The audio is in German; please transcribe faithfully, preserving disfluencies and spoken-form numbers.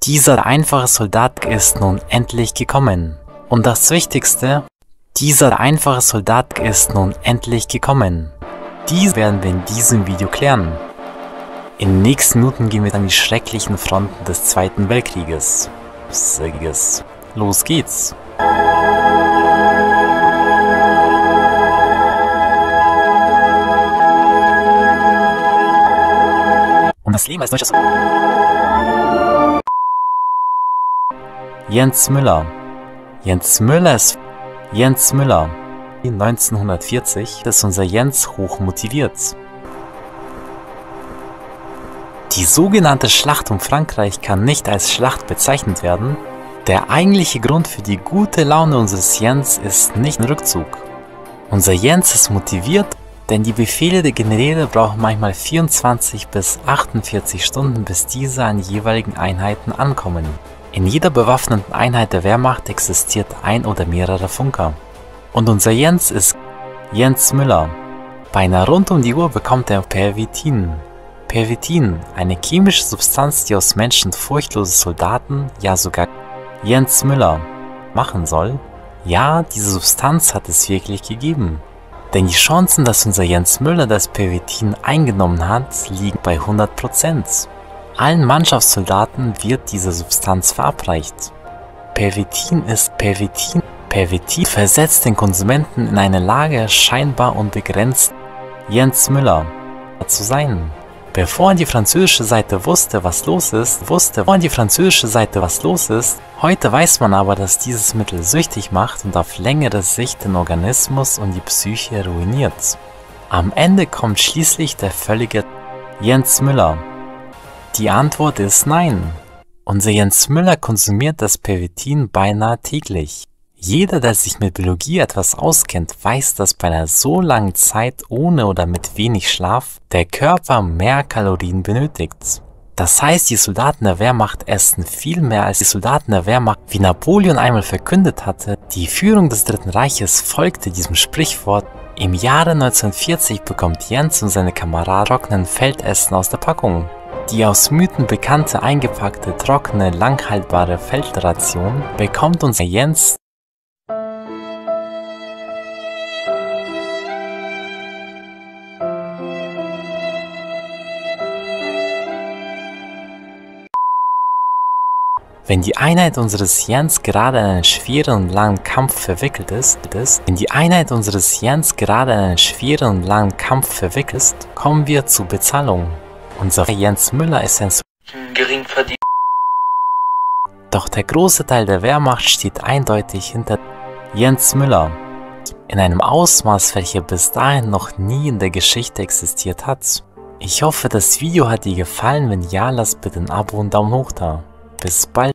Dieser einfache Soldat ist nun endlich gekommen. Und das Wichtigste, dieser einfache Soldat ist nun endlich gekommen. Dies werden wir in diesem Video klären. In den nächsten Minuten gehen wir an die schrecklichen Fronten des Zweiten Weltkrieges. Los geht's! Und das Leben als deutscher Soldat. Jens Müller. Jens Müller ist Jens Müller. neunzehnhundertvierzig ist unser Jens hoch motiviert. Die sogenannte Schlacht um Frankreich kann nicht als Schlacht bezeichnet werden. Der eigentliche Grund für die gute Laune unseres Jens ist nicht ein Rückzug. Unser Jens ist motiviert, denn die Befehle der Generäle brauchen manchmal vierundzwanzig bis achtundvierzig Stunden, bis diese an die jeweiligen Einheiten ankommen. In jeder bewaffneten Einheit der Wehrmacht existiert ein oder mehrere Funker. Und unser Jens ist Jens Müller. Beinahe rund um die Uhr bekommt er Pervitin. Pervitin, eine chemische Substanz, die aus Menschen furchtlose Soldaten, ja sogar Jens Müller, machen soll. Ja, diese Substanz hat es wirklich gegeben. Denn die Chancen, dass unser Jens Müller das Pervitin eingenommen hat, liegen bei hundert Prozent. Allen Mannschaftssoldaten wird diese Substanz verabreicht. Pervitin ist Pervitin. Pervitin versetzt den Konsumenten in eine Lage, scheinbar unbegrenzt Jens Müller zu sein. Bevor die französische Seite wusste, was los ist, wusste, bevor die französische Seite was los ist, heute weiß man aber, dass dieses Mittel süchtig macht und auf längere Sicht den Organismus und die Psyche ruiniert. Am Ende kommt schließlich der völlige Jens Müller. Die Antwort ist nein. Unser Jens Müller konsumiert das Pervitin beinahe täglich. Jeder, der sich mit Biologie etwas auskennt, weiß, dass bei einer so langen Zeit ohne oder mit wenig Schlaf der Körper mehr Kalorien benötigt. Das heißt, die Soldaten der Wehrmacht essen viel mehr als die Soldaten der Wehrmacht, wie Napoleon einmal verkündet hatte. Die Führung des Dritten Reiches folgte diesem Sprichwort. Im Jahre neunzehnhundertvierzig bekommt Jens und seine Kameraden trockenen Feldessen aus der Packung. Die aus Mythen bekannte eingepackte, trockene, langhaltbare Feldration bekommt unser Jens. Wenn die Einheit unseres Jens gerade in einen schweren und langen Kampf verwickelt ist, ist, wenn die Einheit unseres Jens gerade in einen schweren und langen Kampf verwickelt ist, kommen wir zur Bezahlung. Unser Jens Müller ist ein Geringverdiener. Doch der große Teil der Wehrmacht steht eindeutig hinter Jens Müller. In einem Ausmaß, welcher bis dahin noch nie in der Geschichte existiert hat. Ich hoffe, das Video hat dir gefallen. Wenn ja, lass bitte ein Abo und Daumen hoch da. Bis bald.